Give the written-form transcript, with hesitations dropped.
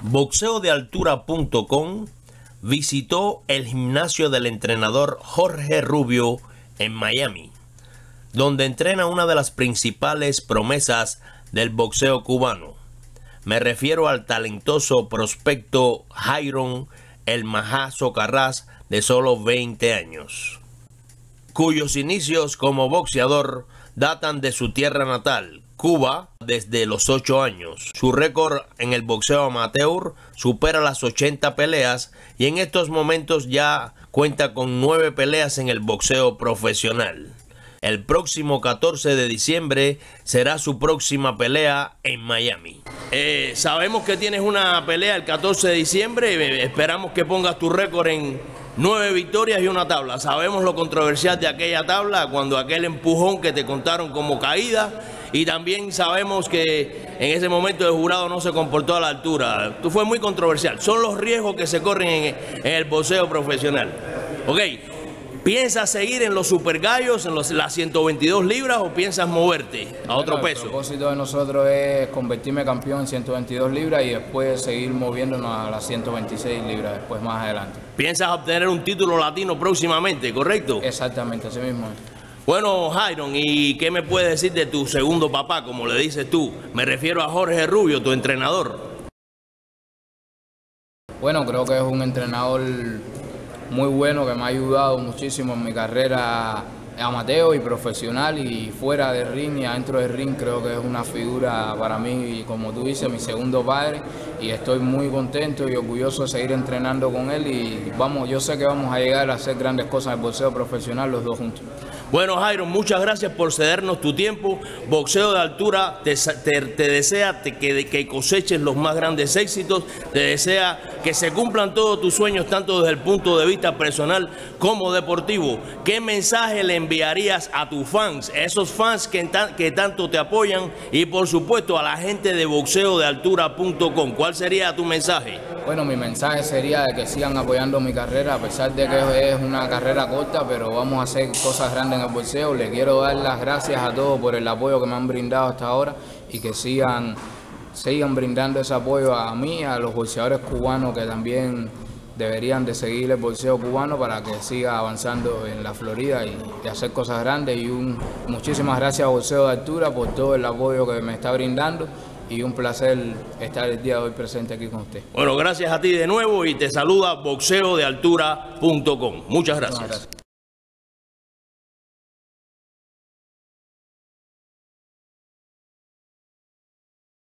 Boxeodealtura.com visitó el gimnasio del entrenador Jorge Rubio en Miami, donde entrena una de las principales promesas del boxeo cubano. Me refiero al talentoso prospecto Jairon El Majá Socarrás, de solo 20 años, cuyos inicios como boxeador datan de su tierra natal, Cuba, desde los 8 años. Su récord en el boxeo amateur supera las 80 peleas y en estos momentos ya cuenta con 9 peleas en el boxeo profesional. El próximo 14 de diciembre será su próxima pelea en Miami. Sabemos que tienes una pelea el 14 de diciembre. Esperamos que pongas tu récord en 9 victorias y una tabla. Sabemos lo controversial de aquella tabla, cuando aquel empujón que te contaron como caída. Y también sabemos que en ese momento el jurado no se comportó a la altura. Fue muy controversial. Son los riesgos que se corren en el boxeo profesional. Ok. ¿Piensas seguir en los super gallos, en las 122 libras, o piensas moverte a otro peso? El propósito de nosotros es convertirme campeón en 122 libras y después seguir moviéndonos a las 126 libras después más adelante. ¿Piensas obtener un título latino próximamente, correcto? Exactamente, así mismo. Bueno, Jairon, ¿y qué me puedes decir de tu segundo papá, como le dices tú? Me refiero a Jorge Rubio, tu entrenador. Bueno, creo que es un entrenador muy bueno, que me ha ayudado muchísimo en mi carrera amateur y profesional, y fuera del ring y adentro del ring. Creo que es una figura para mí, y como tú dices, mi segundo padre, y estoy muy contento y orgulloso de seguir entrenando con él, y yo sé que vamos a llegar a hacer grandes cosas en el boxeo profesional los dos juntos. Bueno, Jairon, muchas gracias por cedernos tu tiempo. Boxeo de Altura te desea que coseches los más grandes éxitos, te desea que se cumplan todos tus sueños, tanto desde el punto de vista personal como deportivo. ¿Qué mensaje le enviarías a tus fans, esos fans que tanto te apoyan, y por supuesto a la gente de boxeodealtura.com? ¿Cuál sería tu mensaje? Bueno, mi mensaje sería de que sigan apoyando mi carrera, a pesar de que es una carrera corta, pero vamos a hacer cosas grandes en el boxeo. Le quiero dar las gracias a todos por el apoyo que me han brindado hasta ahora, y que sigan brindando ese apoyo a mí, a los boxeadores cubanos, que también deberían de seguir el boxeo cubano para que siga avanzando en la Florida y hacer cosas grandes. Y muchísimas gracias a Boxeo de Altura por todo el apoyo que me está brindando, y un placer estar el día de hoy presente aquí con usted. Bueno, gracias a ti de nuevo, y te saluda boxeodealtura.com. Muchas gracias.